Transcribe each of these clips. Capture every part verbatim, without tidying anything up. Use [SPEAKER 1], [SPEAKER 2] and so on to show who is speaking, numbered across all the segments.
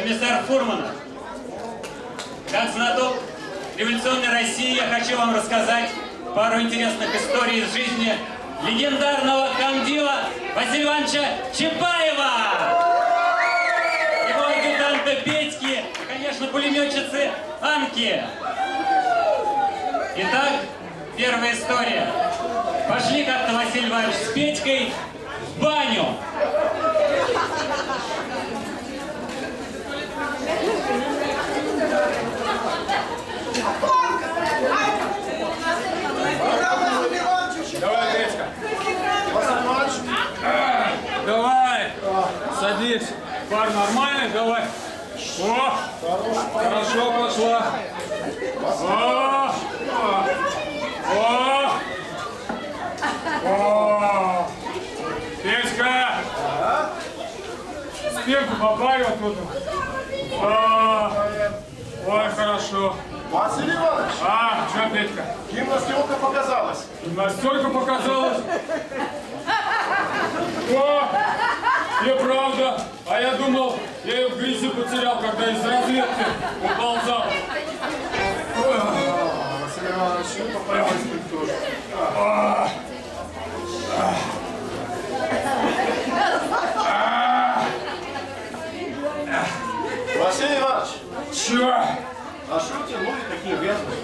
[SPEAKER 1] комиссар Фурманов. Как знаток революционной России я хочу вам рассказать пару интересных историй из жизни легендарного комдива Василия Ивановича Чапаева, его адъютанта Петьки и, конечно, пулеметчицы Анки. Итак, первая история. Пошли как-то Василий Иванович с Петькой в баню.
[SPEAKER 2] Давай, Петька. Давай, садись. Пар нормальный, давай. О, хорошо пошла. О, о, о. Петька. Спинку попали вот тут. О, ой, хорошо.
[SPEAKER 3] Василий Иванович!
[SPEAKER 2] А, что, Петька?
[SPEAKER 3] Гимнастерка показалась.
[SPEAKER 2] Гимнастерка показалась. О, и правда. А я думал, я ее в грязи потерял, когда из разведки уползал.
[SPEAKER 3] Василий Иванович, ну поправилась тут тоже. Василий Иванович!
[SPEAKER 2] Чё?
[SPEAKER 3] А что у тебя ноги такие грязные?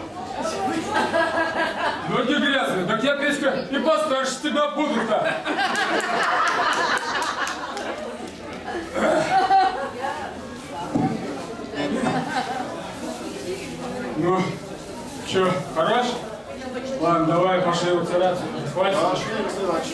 [SPEAKER 2] Ноги грязные. Так я, Петька, и постарше тебя буду-то. Ну, чё, хорош? Ладно, давай, пошли вытираться. Хватит.
[SPEAKER 3] Пошли, Василий Иванович.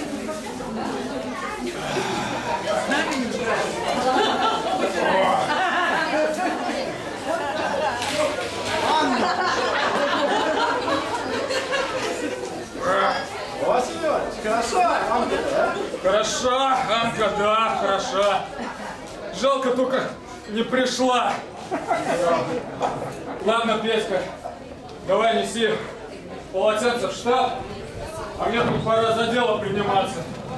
[SPEAKER 3] Василий Иванович, хороша Анка, да?
[SPEAKER 2] Хороша, Анка, да, хороша. Жалко только не пришла. Ладно, Петька, давай неси полотенце в штаб, а мне тут пора за дело приниматься.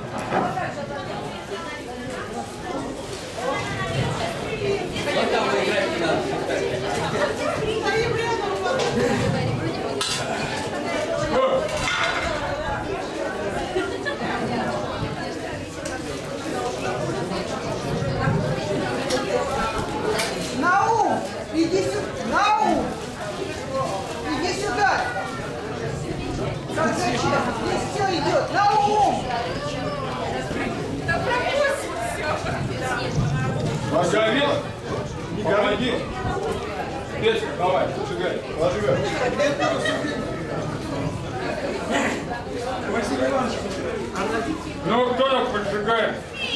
[SPEAKER 4] Наум, иди сюда! Наум! Иди сюда! Как зачем? Здесь все идет! Наум!
[SPEAKER 2] Василий, помоги. Петька, давай, поджигай.
[SPEAKER 3] Поджигай.
[SPEAKER 4] Василий Иванович,
[SPEAKER 2] Ну, кто так поджигает?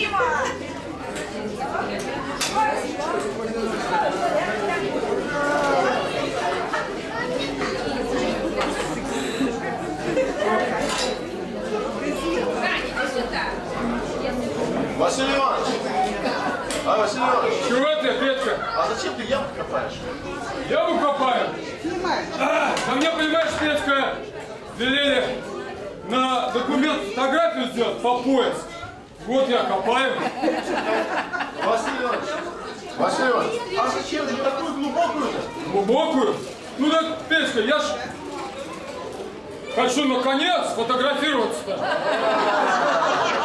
[SPEAKER 3] Василий Иванович! А, Василий Иванович,
[SPEAKER 2] Чего ты, Петька?
[SPEAKER 3] а зачем ты яму копаешь?
[SPEAKER 2] Яму копаю?
[SPEAKER 4] снимай!
[SPEAKER 2] А, а мне, понимаешь, Петька, велели на документ фотографию сделать по пояс. Вот я копаю.
[SPEAKER 3] Василий Иванович! Василий Иванович, а зачем же такую глубокую-то?
[SPEAKER 2] Глубокую? Ну так, Петька, я ж хочу наконец сфотографироваться-то.